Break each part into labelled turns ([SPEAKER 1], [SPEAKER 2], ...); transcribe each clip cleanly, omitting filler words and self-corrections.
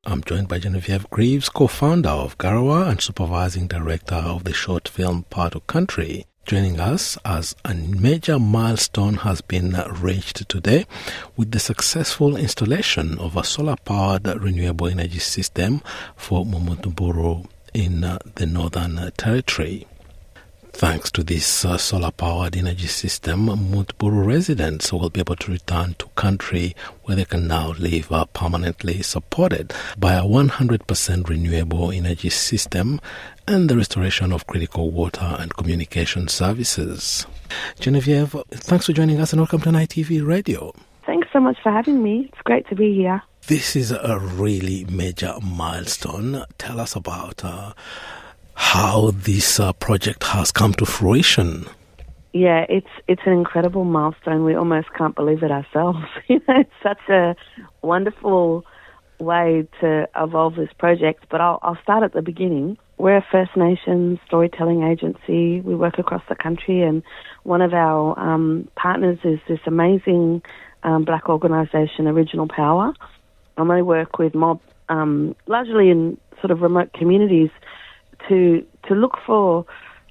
[SPEAKER 1] I'm joined by Genevieve Greaves, co-founder of Garawa and supervising director of the short film Part of Country. Joining us as a major milestone has been reached today with the successful installation of a solar-powered renewable energy system for Mumuthumburru in the Northern Territory. Thanks to this solar-powered energy system, Mumuthumburru residents will be able to return to country where they can now live permanently, supported by a 100% renewable energy system and the restoration of critical water and communication services. Genevieve, thanks for joining us and welcome to NITV Radio.
[SPEAKER 2] Thanks so much for having me. It's great to be here.
[SPEAKER 1] This is a really major milestone. Tell us about how this project has come to fruition.
[SPEAKER 2] Yeah, it's an incredible milestone. We almost can't believe it ourselves. It's such a wonderful way to evolve this project. But I'll start at the beginning. We're a First Nations storytelling agency. We work across the country, and one of our partners is this amazing black organisation, Original Power. And they work with mob, largely in sort of remote communities, to look for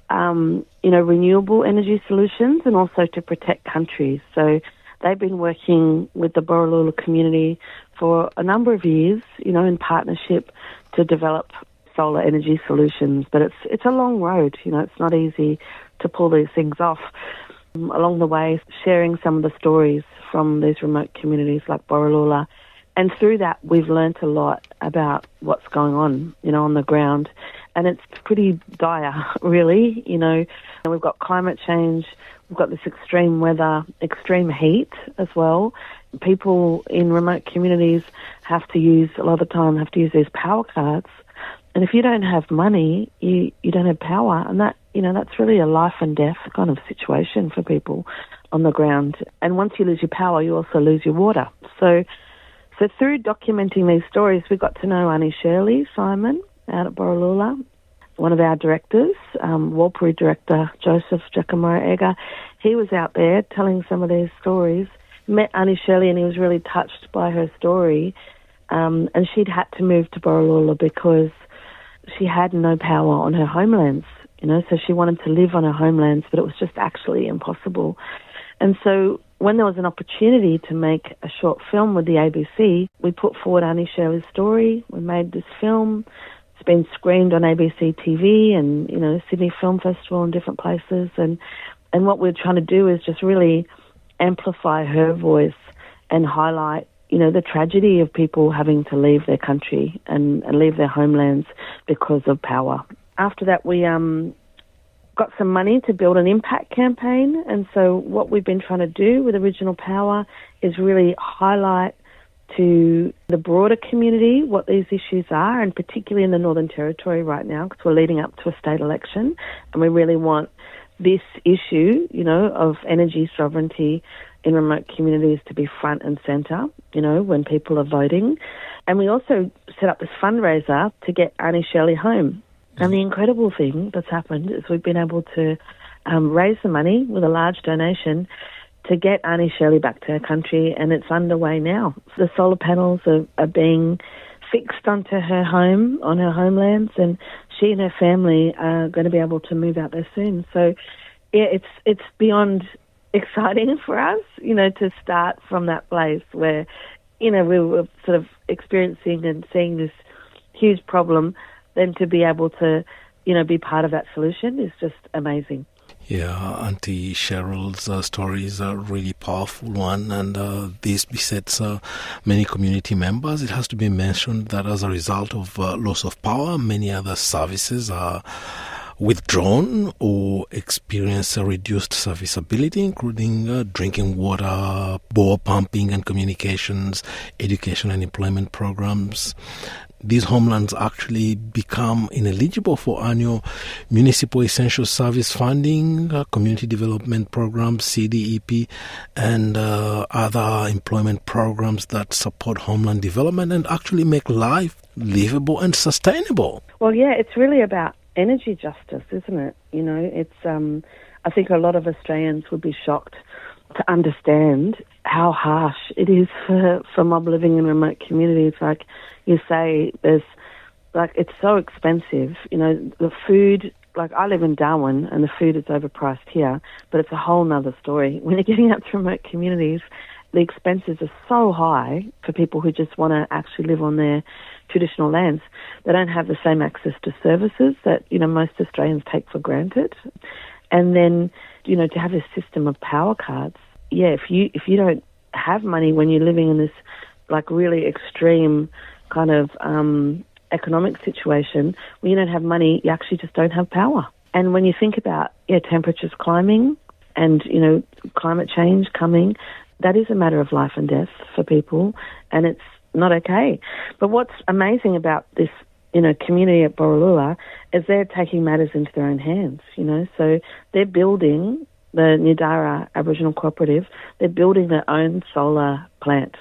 [SPEAKER 2] renewable energy solutions and also to protect countries. So they've been working with the Borroloola community for a number of years, in partnership to develop solar energy solutions. But it's a long road. It's not easy to pull these things off. Along the way, sharing some of the stories from these remote communities like Borroloola. And through that, we've learnt a lot about what's going on the ground. And it's pretty dire, really. And we've got climate change, we've got this extreme weather, extreme heat as well. People in remote communities a lot of the time have to use these power cards. And if you don't have money, you don't have power. And that's really a life and death kind of situation for people on the ground. And once you lose your power, you also lose your water. So through documenting these stories, we got to know Annie Shirley Simon out at Borroloola, one of our directors, Walpuri director Joseph Giacomo Egger. He was out there telling some of these stories, met Annie Shirley, and he was really touched by her story. And she'd had to move to Borroloola because she had no power on her homelands, so she wanted to live on her homelands, but it was just actually impossible. And so when there was an opportunity to make a short film with the ABC, we put forward Annie Shirley's story. We made this film. It's been screened on ABC TV and, Sydney Film Festival and different places. And what we're trying to do is just really amplify her voice and highlight, the tragedy of people having to leave their country and leave their homelands because of power. After that, we got some money to build an impact campaign, and so what we've been trying to do with Original Power is really highlight to the broader community what these issues are, and particularly in the Northern Territory right now, because we're leading up to a state election, and we really want this issue, of energy sovereignty in remote communities to be front and centre, when people are voting. And we also set up this fundraiser to get Annie Shirley home. And the incredible thing that's happened is we've been able to raise the money with a large donation to get Annie Shirley back to her country, and it's underway now. The solar panels are being fixed onto her home, on her homelands, and she and her family are going to be able to move out there soon. So, yeah, it's beyond exciting for us, to start from that place where, we were sort of experiencing and seeing this huge problem. Then to be able to, be part of that solution is just amazing.
[SPEAKER 1] Yeah, Auntie Cheryl's story is a really powerful one, and this besets many community members. It has to be mentioned that as a result of loss of power, many other services are withdrawn or experience a reduced serviceability, including drinking water, bore pumping and communications, education and employment programs. These homelands actually become ineligible for annual municipal essential service funding, community development programs, CDEP, and other employment programs that support homeland development and actually make life livable and sustainable.
[SPEAKER 2] Well, yeah, it's really about energy justice, isn't it? It's I think a lot of Australians would be shocked to understand how harsh it is for mob living in remote communities. Like you say, it's so expensive. The food, like I live in Darwin and the food is overpriced here, but it's a whole nother story. When you're getting out to remote communities, the expenses are so high for people who just want to actually live on their traditional lands. They don't have the same access to services that, most Australians take for granted. And then, to have this system of power cards, if you don't have money when you're living in this, like, really extreme kind of economic situation, when you don't have money, you actually just don't have power. And when you think about, temperatures climbing and, climate change coming, that is a matter of life and death for people, and it's not okay. But what's amazing about this, community at Borroloola is they're taking matters into their own hands, So they're building, the Nyadara Aboriginal Cooperative, they're building their own solar plant.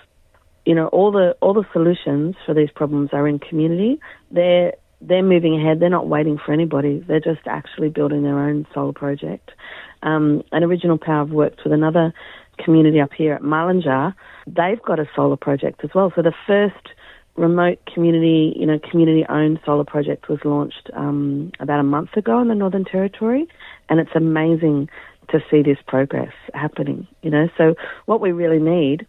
[SPEAKER 2] All the solutions for these problems are in community. They're moving ahead. They're not waiting for anybody. They're just actually building their own solar project. And Original Power have worked with another community up here at Mullingar. They've got a solar project as well. So the first remote community, community-owned solar project was launched about a month ago in the Northern Territory, and it's amazing to see this progress happening. So what we really need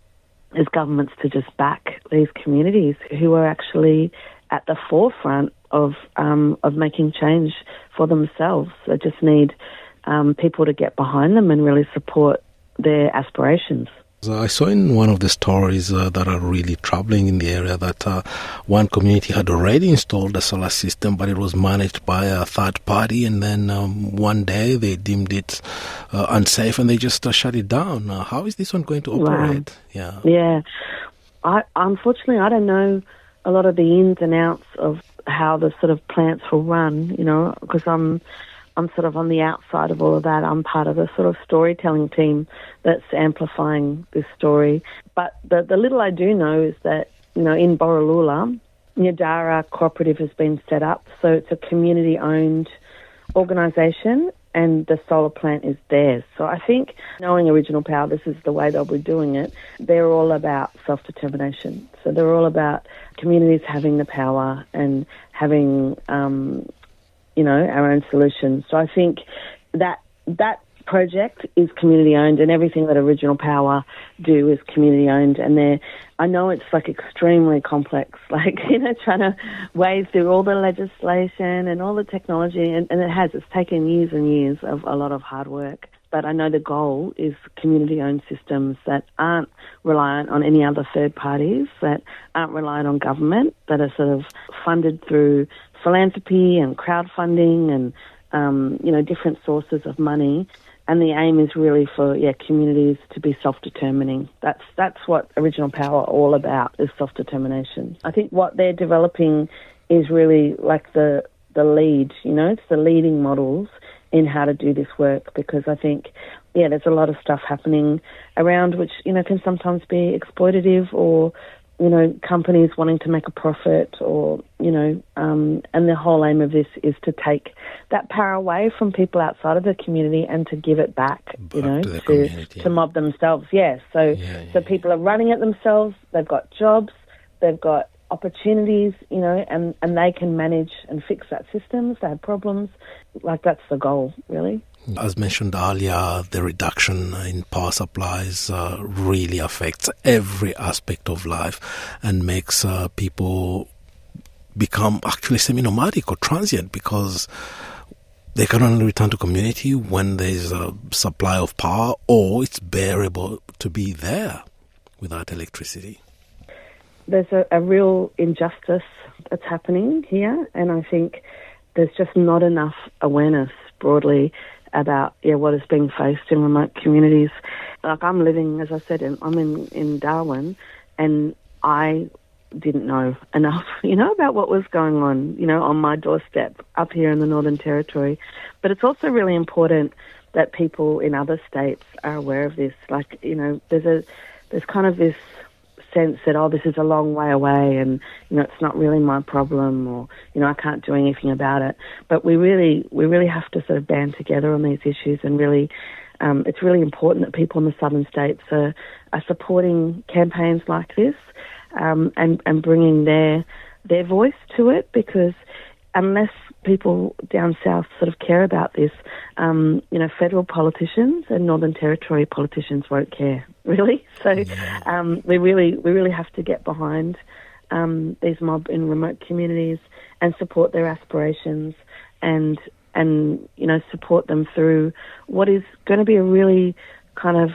[SPEAKER 2] is governments to just back these communities who are actually at the forefront of making change for themselves. They just need people to get behind them and really support their aspirations.
[SPEAKER 1] I saw in one of the stories that are really troubling in the area that one community had already installed a solar system, but it was managed by a third party, and then one day they deemed it unsafe and they just shut it down. How is this one going to operate?
[SPEAKER 2] Wow. Yeah. Unfortunately, I don't know a lot of the ins and outs of how the sort of plants will run, because I'm sort of on the outside of all of that. I'm part of a sort of storytelling team that's amplifying this story. But the little I do know is that, in Borroloola, Nyadara Cooperative has been set up. So it's a community-owned organisation and the solar plant is theirs. So I think, knowing Original Power, this is the way they'll be doing it. They're all about self-determination. So they're all about communities having the power and having our own solutions. So I think that project is community owned, and everything that Original Power do is community owned. And I know it's like extremely complex, trying to wade through all the legislation and all the technology, and it's taken years and years of a lot of hard work. But I know the goal is community-owned systems that aren't reliant on any other third parties, that aren't reliant on government, that are sort of funded through philanthropy and crowdfunding and, different sources of money. And the aim is really for, communities to be self-determining. That's what Original Power are all about, is self-determination. I think what they're developing is really like the lead, it's the leading models in how to do this work, because I think, there's a lot of stuff happening around which, can sometimes be exploitative, or, companies wanting to make a profit, or, and the whole aim of this is to take that power away from people outside of the community and to give it back, to mob themselves. So people are running it themselves, they've got jobs, they've got opportunities, and they can manage and fix that system if they have problems. Like, that's the goal, really.
[SPEAKER 1] As mentioned earlier, the reduction in power supplies really affects every aspect of life and makes people become actually semi-nomadic or transient, because they can only return to community when there's a supply of power, or it's bearable to be there without electricity.
[SPEAKER 2] There's a real injustice that's happening here, and I think there's just not enough awareness broadly about what is being faced in remote communities. Like, I'm living, as I said, I'm in Darwin, and I didn't know enough, about what was going on my doorstep up here in the Northern Territory. But it's also really important that people in other states are aware of this. Like, there's kind of this sense that, oh, this is a long way away and, it's not really my problem, or, I can't do anything about it. But we really have to sort of band together on these issues, and really, it's really important that people in the southern states are supporting campaigns like this, and bringing their voice to it, because unless people down south sort of care about this, federal politicians and Northern Territory politicians won't care, really. So we really have to get behind these mob in remote communities and support their aspirations, and support them through what is going to be a really kind of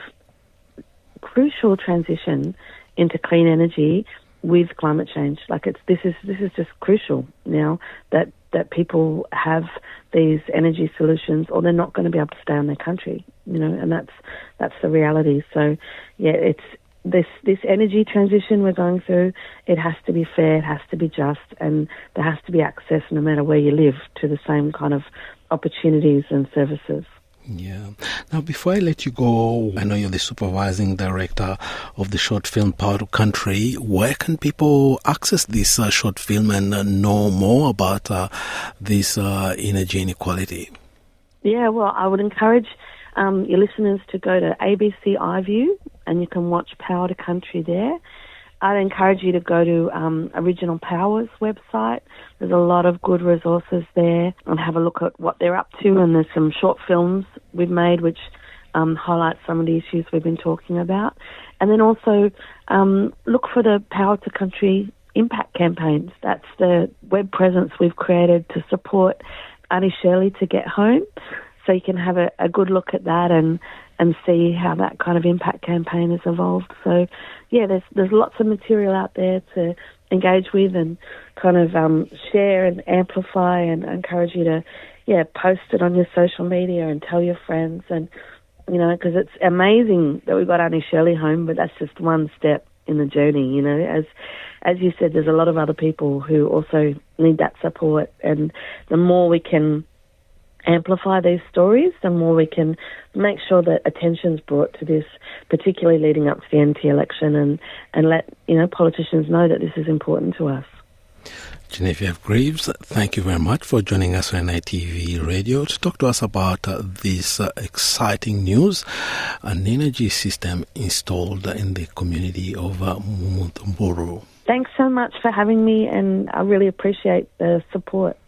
[SPEAKER 2] crucial transition into clean energy with climate change. This is just crucial now that people have these energy solutions, or they're not going to be able to stay in their country, and that's the reality. So, it's this energy transition we're going through. It has to be fair, it has to be just, and there has to be access, no matter where you live, to the same kind of opportunities and services.
[SPEAKER 1] Yeah. Now, before I let you go, I know you're the supervising director of the short film Power to Country. Where can people access this short film and know more about this energy inequality?
[SPEAKER 2] Yeah, well, I would encourage your listeners to go to ABC iView, and you can watch Power to Country there. I'd encourage you to go to Original Power's website. There's a lot of good resources there, and have a look at what they're up to. And there's some short films we've made which highlight some of the issues we've been talking about. And then also look for the Power to Country impact campaigns. That's the web presence we've created to support Auntie Shirley to get home. So you can have a good look at that and see how that kind of impact campaign has evolved. So, there's lots of material out there to engage with and kind of share and amplify, and encourage you to, post it on your social media and tell your friends. And, because it's amazing that we've got Auntie Shirley home, but that's just one step in the journey, As you said, there's a lot of other people who also need that support, and the more we can amplify these stories, the more we can make sure that attention's brought to this, particularly leading up to the NT election, and let politicians know that this is important to us.
[SPEAKER 1] Genevieve Greaves, thank you very much for joining us on NITV Radio to talk to us about this exciting news, an energy system installed in the community of Mumuthumburru.
[SPEAKER 2] Thanks so much for having me, and I really appreciate the support.